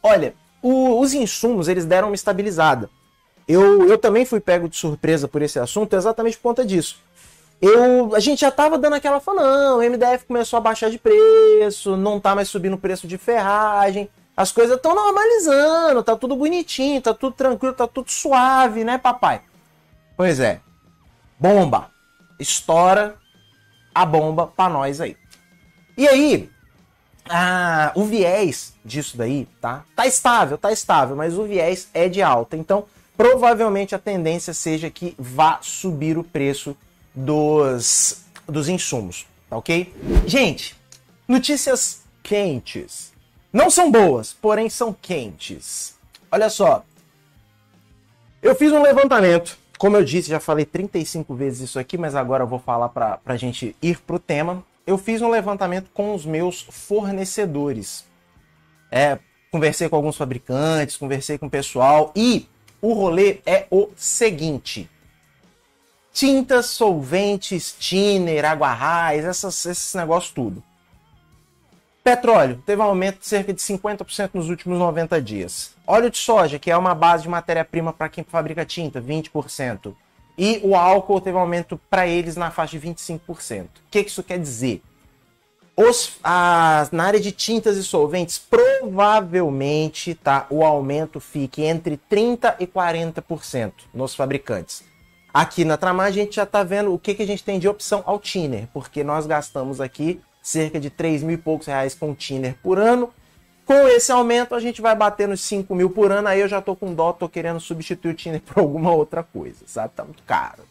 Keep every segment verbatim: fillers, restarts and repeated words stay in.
Olha, o, os insumos, eles deram uma estabilizada. Eu, eu também fui pego de surpresa por esse assunto exatamente por conta disso. Eu, a gente já tava dando aquela fala, não, o M D F começou a baixar de preço, não tá mais subindo o preço de ferragem, as coisas estão normalizando, tá tudo bonitinho, tá tudo tranquilo, tá tudo suave, né, papai? Pois é, bomba, estoura a bomba pra nós aí. E aí, ah, o viés disso daí, tá? Tá estável, tá estável, mas o viés é de alta, então provavelmente a tendência seja que vá subir o preço dos, dos insumos, tá ok? Gente, notícias quentes. Não são boas, porém são quentes. Olha só. Eu fiz um levantamento. Como eu disse, já falei trinta e cinco vezes isso aqui, mas agora eu vou falar pra, pra gente ir pro tema. Eu fiz um levantamento com os meus fornecedores. É, conversei com alguns fabricantes, conversei com o pessoal e o rolê é o seguinte. Tintas, solventes, thinner, aguarrás, essas, esses negócios tudo. Petróleo, teve um aumento de cerca de cinquenta por cento nos últimos noventa dias. Óleo de soja, que é uma base de matéria-prima para quem fabrica tinta, vinte por cento. E o álcool teve um aumento para eles na faixa de vinte e cinco por cento. O que, que isso quer dizer? Os, a, na área de tintas e solventes, provavelmente tá, o aumento fique entre trinta por cento e quarenta por cento nos fabricantes. Aqui na Tramar a gente já está vendo o que, que a gente tem de opção ao thinner, porque nós gastamos aqui cerca de três mil e poucos reais com thinner por ano. Com esse aumento a gente vai bater nos cinco mil por ano, aí eu já tô com dó, tô querendo substituir o thinner por alguma outra coisa, sabe? Tá muito caro.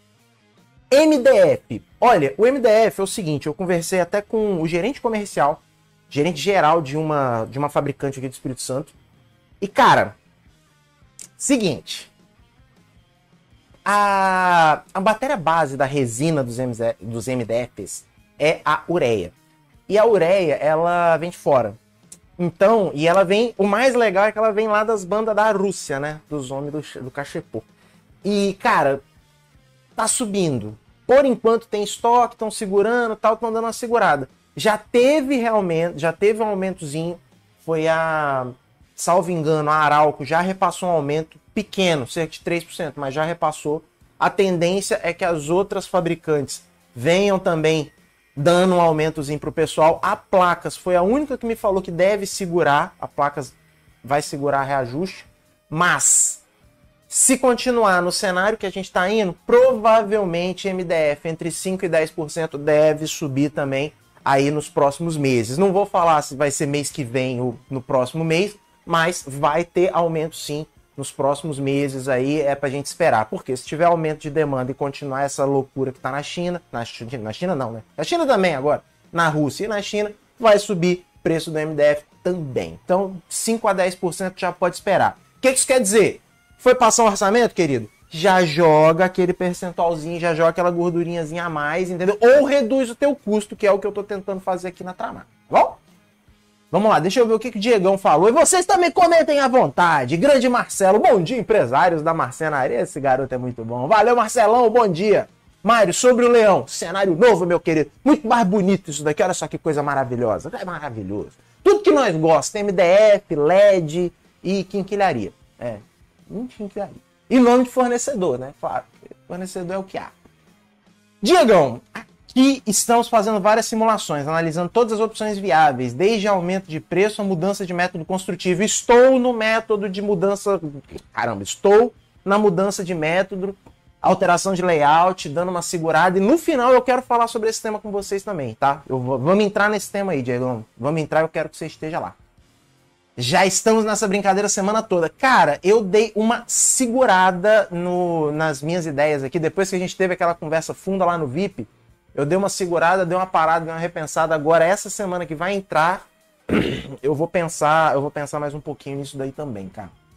M D F. Olha, o M D F é o seguinte, eu conversei até com o gerente comercial, gerente geral de uma, de uma fabricante aqui do Espírito Santo. E cara, seguinte, a, a matéria base da resina dos, dos M D Fs é a ureia. E a ureia, ela vem de fora. Então, e ela vem, o mais legal é que ela vem lá das bandas da Rússia, né? Dos homens do, do cachepô. E, cara, tá subindo. Por enquanto tem estoque, estão segurando, tal, estão dando uma segurada. Já teve realmente, já teve um aumentozinho. Foi a, salvo engano, a Arauco já repassou um aumento pequeno, cerca de três por cento, mas já repassou. A tendência é que as outras fabricantes venham também dando um aumentozinho pro pessoal. A Placas foi a única que me falou que deve segurar. A Placas vai segurar reajuste. Mas, se continuar no cenário que a gente está indo, provavelmente M D F entre cinco e dez por cento deve subir também aí nos próximos meses. Não vou falar se vai ser mês que vem ou no próximo mês, mas vai ter aumento sim nos próximos meses aí, é pra gente esperar. Porque se tiver aumento de demanda e continuar essa loucura que tá na China, na China, na China não, né? Na China também agora, na Rússia e na China, vai subir o preço do M D F também. Então, cinco a dez por cento já pode esperar. O que isso quer dizer? Foi passar um orçamento, querido? Já joga aquele percentualzinho, já joga aquela gordurinhazinha a mais, entendeu? Ou reduz o teu custo, que é o que eu tô tentando fazer aqui na Tramar, tá bom? Vamos lá, deixa eu ver o que, que o Diegão falou. E vocês também comentem à vontade. Grande Marcelo, bom dia, empresários da Marcenaria. Esse garoto é muito bom. Valeu, Marcelão, bom dia. Mário, sobre o leão, cenário novo, meu querido. Muito mais bonito isso daqui, olha só que coisa maravilhosa. É maravilhoso. Tudo que nós gostamos, M D F, L E D e quinquilharia. É, quinquilharia. E nome de fornecedor, né? Claro, fornecedor é o que há. Diegão, aqui estamos fazendo várias simulações, analisando todas as opções viáveis, desde aumento de preço a mudança de método construtivo. Estou no método de mudança... Caramba, estou na mudança de método, alteração de layout, dando uma segurada. E no final eu quero falar sobre esse tema com vocês também, tá? Eu vou... Vamos entrar nesse tema aí, Diego. Vamos entrar, eu quero que você esteja lá. Já estamos nessa brincadeira a semana toda. Cara, eu dei uma segurada no... nas minhas ideias aqui, depois que a gente teve aquela conversa funda lá no V I P. Eu dei uma segurada, dei uma parada, dei uma repensada. Agora, essa semana que vai entrar, eu vou pensar, eu vou pensar mais um pouquinho nisso daí também, cara.